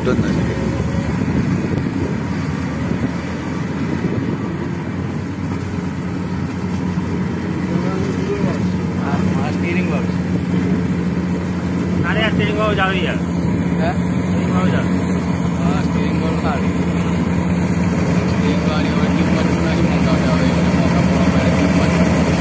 ચાલતું જ નથી. સ્ટીરિંગ બોક્સ અરે સ્ટીરિંગ બોક્સ આવી યાર. હે સ્ટીરિંગ બોક્સ હા સ્ટીરિંગ બોક્સ સારી સ્ટીરિંગ વાળી હોય કિંમત નહીં મંગાવતા હોય મોટા મોટા કિંમત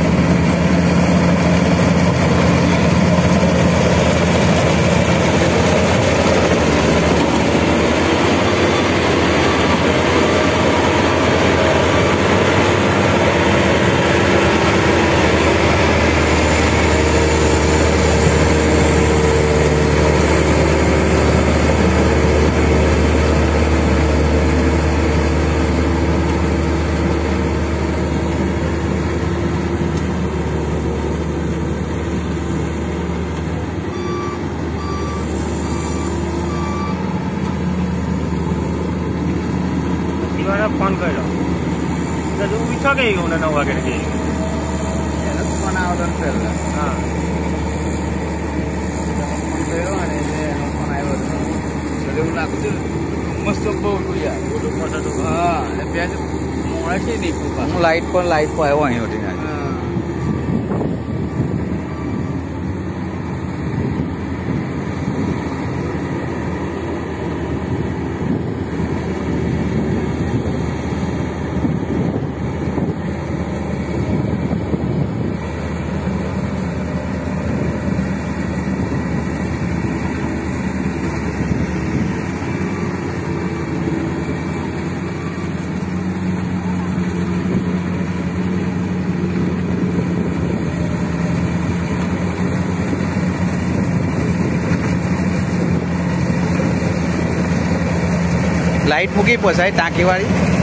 ફોન કર્યો તું ઈચ્છો કે હું 9 વાગે જઈ ફોન આવ્યો પહેલા હા ફોન કર્યો અને એનો ફોન આવ્યો એટલે એવું લાગતું મસ્ત બહુ યાર હા એટલે બે મોડા છે નહીં હું લાઇટ પર આવ્યો અહીં ઉઠીને. લાઇટ મૂકી પોસાય ટાંકી વાળી.